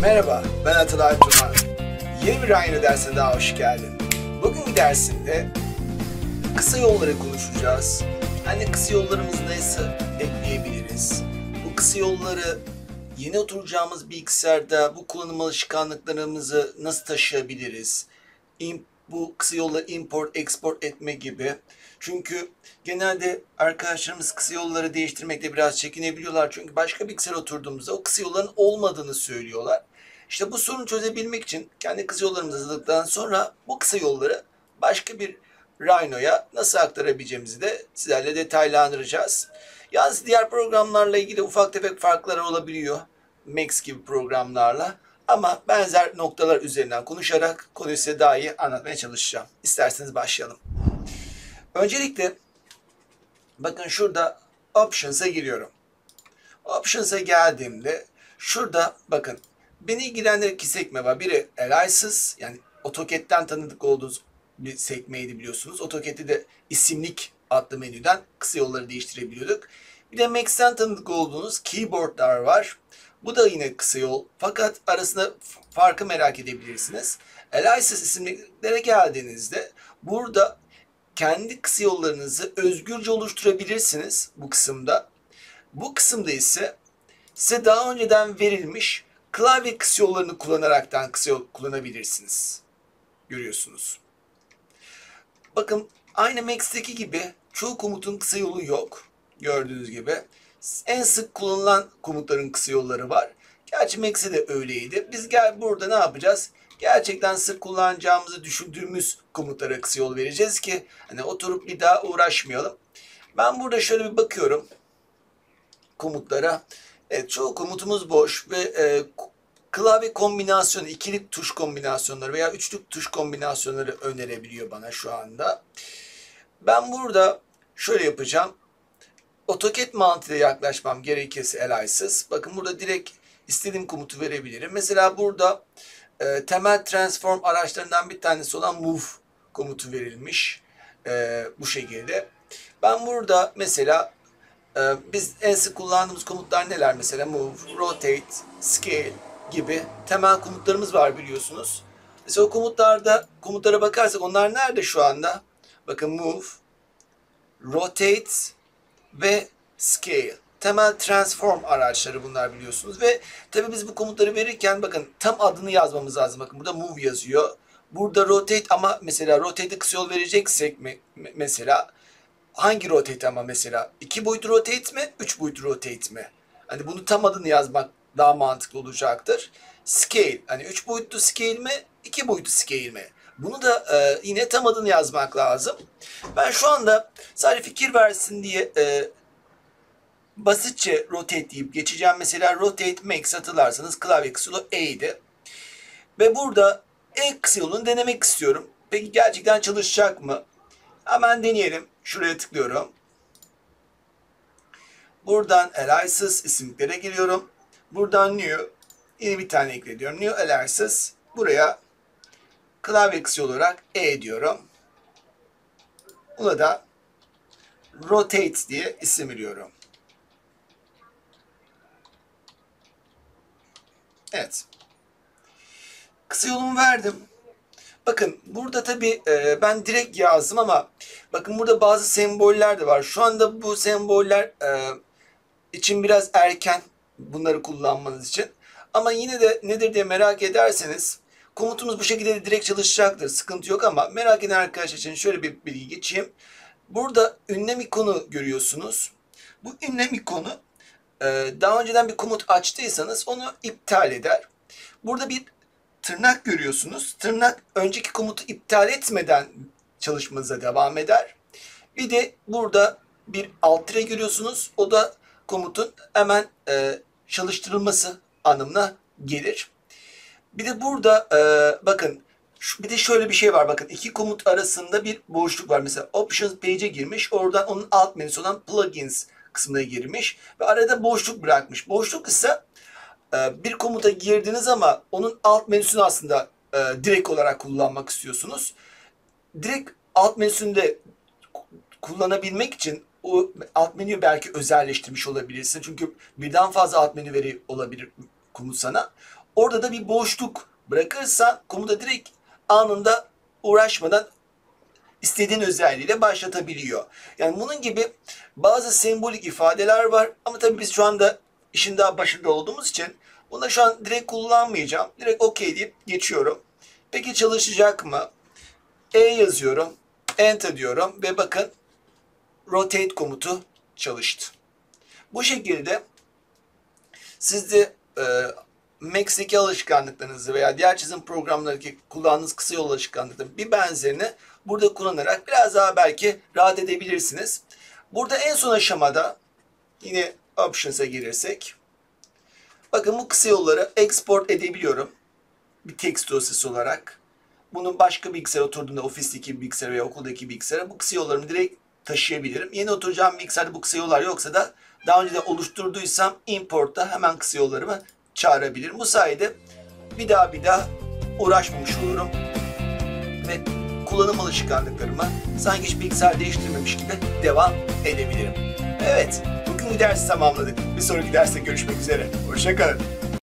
Merhaba, ben Atalay Tuman. Yeni bir Rhino dersine daha hoş geldin. Bugünkü dersinde kısa yolları konuşacağız. Hani kısa yollarımızı nasıl ekleyebiliriz? Bu kısa yolları yeni oturacağımız bilgisayarda bu kullanım alışkanlıklarımızı nasıl taşıyabiliriz? Bu kısa yolları import, export etme gibi. Çünkü genelde arkadaşlarımız kısa yolları değiştirmekte biraz çekinebiliyorlar. Çünkü başka bilgisayara oturduğumuzda o kısa yolların olmadığını söylüyorlar. İşte bu sorunu çözebilmek için kendi kısa yollarımızı hazırladıktan sonra bu kısa yolları başka bir Rhino'ya nasıl aktarabileceğimizi de sizlerle detaylandıracağız. Yalnız diğer programlarla ilgili ufak tefek farklar olabiliyor. Max gibi programlarla. Ama benzer noktalar üzerinden konuşarak konuyu size daha iyi anlatmaya çalışacağım. İsterseniz başlayalım. Öncelikle bakın şurada Options'a giriyorum. Options'a geldiğimde şurada bakın beni ilgilendiren iki sekme var. Biri Aliases, yani AutoCAD'den tanıdık olduğunuz bir sekmeydi biliyorsunuz. AutoCAD'de de isimlik adlı menüden kısa yolları değiştirebiliyorduk. Bir de Max'ten tanıdık olduğunuz keyboardlar var. Bu da yine kısa yol. Fakat arasında farkı merak edebilirsiniz. Aliases isimliklere geldiğinizde burada kendi kısa yollarınızı özgürce oluşturabilirsiniz bu kısımda. Bu kısımda ise size daha önceden verilmiş klavye kısa yollarını kullanaraktan kısa yol kullanabilirsiniz. Görüyorsunuz. Bakın aynı Max'teki gibi çoğu komutun kısa yolu yok. Gördüğünüz gibi. En sık kullanılan komutların kısa yolları var. Gerçi Max'e de öyleydi. Biz burada ne yapacağız? Gerçekten sık kullanacağımızı düşündüğümüz komutlara kısa yol vereceğiz ki hani oturup bir daha uğraşmayalım. Ben burada şöyle bir bakıyorum komutlara. Evet, çoğu komutumuz boş ve klavye kombinasyonu, ikilik tuş kombinasyonları veya üçlük tuş kombinasyonları önerebiliyor bana şu anda. Ben burada şöyle yapacağım. AutoCAD mantığıyla yaklaşmam gerekirse Aliases. Bakın burada direkt istediğim komutu verebilirim. Mesela burada temel transform araçlarından bir tanesi olan move komutu verilmiş. Bu şekilde. Ben burada mesela biz en sık kullandığımız komutlar neler? Mesela move, rotate, scale gibi temel komutlarımız var biliyorsunuz. Mesela o komutlara bakarsak onlar nerede şu anda? Bakın move, rotate ve scale. Temel transform araçları bunlar biliyorsunuz. Ve tabii biz bu komutları verirken bakın tam adını yazmamız lazım. Bakın burada move yazıyor. Burada rotate ama mesela rotate'e kısa yol vereceksek mesela hangi rotate ama mesela 2 boyutlu rotate mi 3 boyutlu rotate mi? Hani bunu tam adını yazmak daha mantıklı olacaktır. Scale hani 3 boyutlu scale mi 2 boyutlu scale mi? Bunu da yine tam adını yazmak lazım. Ben şu anda sadece fikir versin diye basitçe rotate deyip geçeceğim. Mesela rotate max hatırlarsanız klavye kısa yolu E'ydi. Ve burada en kısa yolunu denemek istiyorum. Peki gerçekten çalışacak mı? Hemen deneyelim. Şuraya tıklıyorum. Buradan Aliases isimliklere giriyorum. Buradan New yeni bir tane eklediyorum. New Aliases. Buraya klavye kısa olarak E diyorum. Buna da Rotate diye isim veriyorum. Evet. Kısa yolumu verdim. Bakın burada tabii ben direkt yazdım ama bakın burada bazı semboller de var. Şu anda bu semboller için biraz erken bunları kullanmanız için. Ama yine de nedir diye merak ederseniz komutumuz bu şekilde de direkt çalışacaktır. Sıkıntı yok ama merak eden arkadaşlar için şöyle bir bilgi geçeyim. Burada ünlem ikonu görüyorsunuz. Bu ünlem ikonu daha önceden bir komut açtıysanız onu iptal eder. Burada bir tırnak görüyorsunuz. Tırnak önceki komutu iptal etmeden çalışmanıza devam eder. Bir de burada bir alt tire görüyorsunuz. O da komutun hemen çalıştırılması anlamına gelir. Bir de burada bakın bir de şöyle bir şey var. Bakın iki komut arasında bir boşluk var. Mesela Options Page'e girmiş. Oradan onun alt menüsü olan Plugins kısmına girmiş. Ve arada boşluk bırakmış. Boşluk ise bir komuta girdiniz ama onun alt menüsünü aslında direkt olarak kullanmak istiyorsunuz. Direkt alt menüsünde kullanabilmek için o alt menüyü belki özelleştirmiş olabilirsin. Çünkü birden fazla alt menü veri olabilir komut sana. Orada da bir boşluk bırakırsan komuta direkt anında uğraşmadan istediğin özelliğiyle başlatabiliyor. Yani bunun gibi bazı sembolik ifadeler var ama tabii biz şu anda işin daha başında olduğumuz için bunu şu an direkt kullanmayacağım. Direkt OK deyip geçiyorum. Peki çalışacak mı? E yazıyorum. Enter diyorum ve bakın rotate komutu çalıştı. Bu şekilde siz de Max'teki alışkanlıklarınızı veya diğer çizim programlarındaki kullandığınız kısa yol alışkanlıklarının bir benzerini burada kullanarak biraz daha belki rahat edebilirsiniz. Burada en son aşamada yine Options'a gelirsek bakın bu kısa yolları export edebiliyorum. Bir text dosyası olarak. Bunun başka bilgisayara oturduğunda ofisteki bilgisayara veya okuldaki bilgisayara bu kısa yollarımı direkt taşıyabilirim. Yeni oturacağım bilgisayarda bu kısa yollar yoksa da daha önce de oluşturduysam import'ta hemen kısa yollarımı çağırabilirim. Bu sayede bir daha uğraşmamış olurum ve kullanım alışkanlıklarıma sanki hiç bilgisayar değiştirmemiş gibi devam edebilirim. Evet, bugün bu dersi tamamladık. Bir sonraki derste görüşmek üzere. Hoşça kalın.